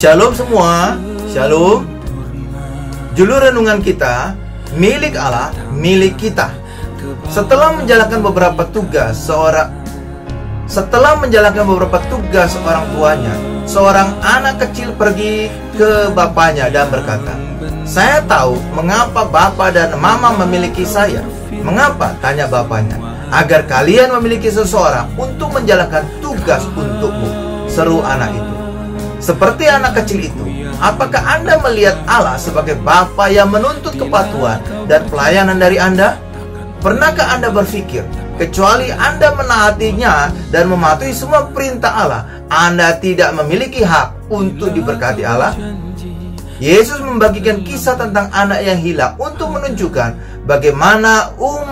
Shalom semua, shalom. Judul renungan kita, milik Allah, milik kita. Setelah menjalankan beberapa tugas orang tuanya, seorang anak kecil pergi ke bapaknya dan berkata, "Saya tahu mengapa Bapak dan Mama memiliki saya." "Mengapa?" tanya bapaknya. "Agar kalian memiliki seseorang untuk menjalankan tugas untukmu," seru anak itu. Seperti anak kecil itu, apakah Anda melihat Allah sebagai Bapa yang menuntut kepatuhan dan pelayanan dari Anda? Pernahkah Anda berpikir, kecuali Anda menaatinya dan mematuhi semua perintah Allah, Anda tidak memiliki hak untuk diberkati Allah? Yesus membagikan kisah tentang anak yang hilang untuk menunjukkan bagaimana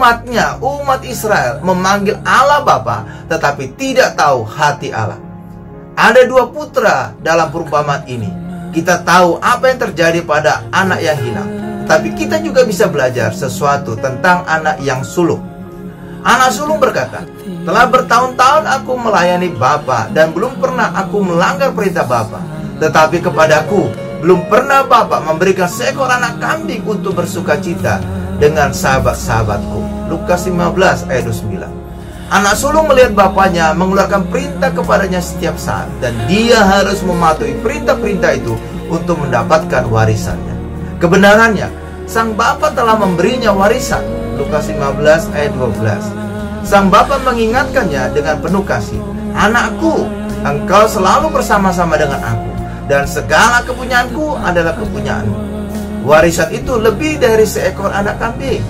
umat Israel memanggil Allah Bapa, tetapi tidak tahu hati Allah. Ada dua putra dalam perumpamaan ini. Kita tahu apa yang terjadi pada anak yang hilang, tapi kita juga bisa belajar sesuatu tentang anak yang sulung. Anak sulung berkata, "Telah bertahun-tahun aku melayani Bapa dan belum pernah aku melanggar perintah Bapa. Tetapi kepadaku belum pernah Bapa memberikan seekor anak kambing untuk bersuka cita dengan sahabat-sahabatku." Lukas 15 ayat 29. Anak sulung melihat bapaknya mengeluarkan perintah kepadanya setiap saat, dan dia harus mematuhi perintah-perintah itu untuk mendapatkan warisannya. Kebenarannya, sang bapa telah memberinya warisan. Lukas 15 ayat 12. Sang bapa mengingatkannya dengan penuh kasih, "Anakku, engkau selalu bersama-sama dengan aku, dan segala kepunyaanku adalah kepunyaanmu." Warisan itu lebih dari seekor anak kambing.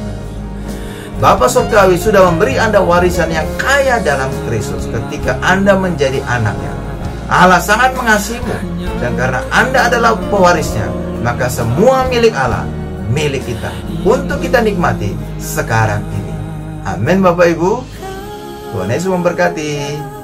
Bapa surgawi sudah memberi Anda warisan yang kaya dalam Kristus ketika Anda menjadi anaknya. Allah sangat mengasihimu, dan karena Anda adalah pewarisnya, maka semua milik Allah, milik kita, untuk kita nikmati sekarang ini. Amin Bapak Ibu. Tuhan Yesus memberkati.